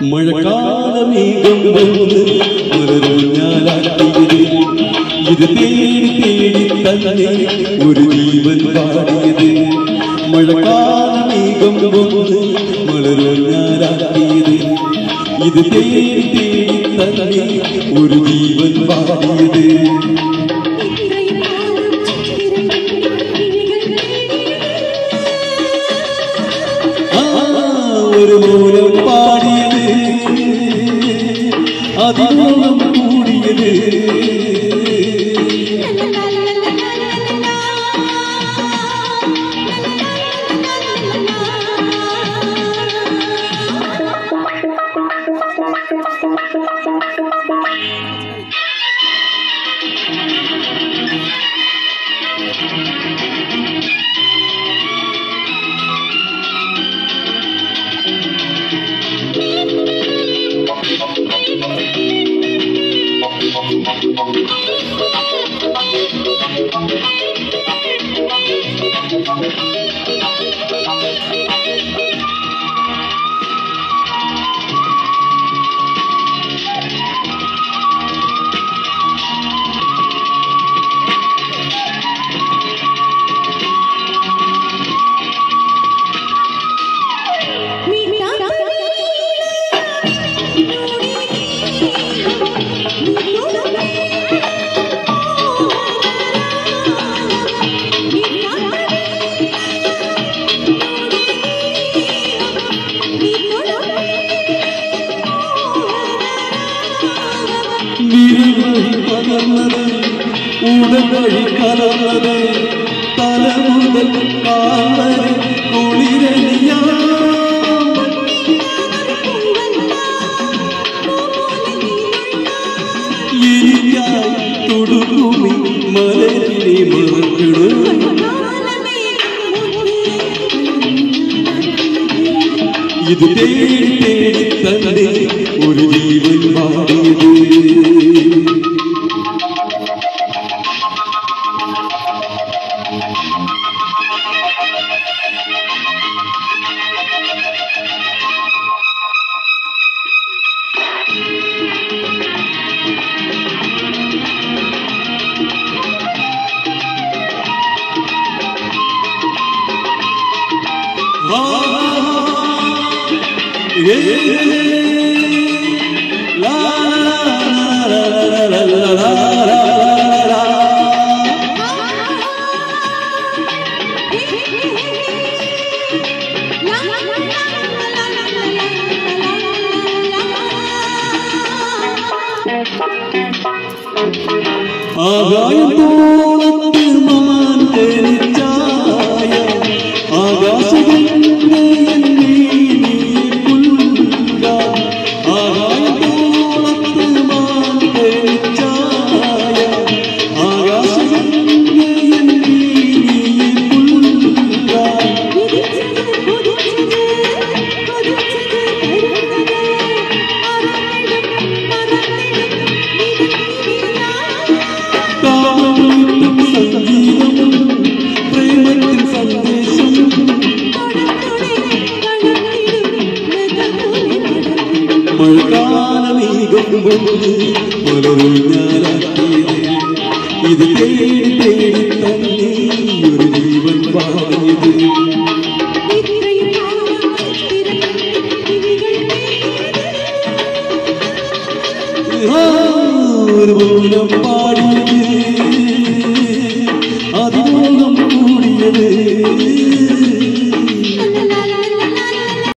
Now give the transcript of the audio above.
മഴക്കാലമേഘം വന്ന് മലരൂഞ്ഞാലാട്ടിയത് ഇത് തേടി തേടി തന്നെ ഒരു ജീവൻ പാടിയത് മഴക്കാലമേഘം വന്ന് മലരൂഞ്ഞാലാട്ടിയത് ഇത് തേടി തേടി തന്നെ ഒരു ജീവൻ പാടിയത് ഒരു മൂലം പാടിയത് അതിമൂലം കൂടിയത് ഉടവഴി കലർന്നത് തലമുതൽ കാലരെ കുളിരണിയാ എനിക്കായി തൊടുഭൂമി മലരിനെ മറക്കണം ഇത് തേടി തേടി തന്നെ ഒരു ജീവൻ പാടിയത് ആകാശത്തോളത്ത് മാൻ തെളിച്ചായ ആകാശഗംഗ മഴക്കാലമേഘം വന്ന് മലരൂഞ്ഞാലാട്ടിയത് ഇത് തേടി തേടി തന്നെ ഒരു ജീവൻ പാടിയത് ഒരു മൂലം പാടിയത് അതിമൂലം കൂടിയത്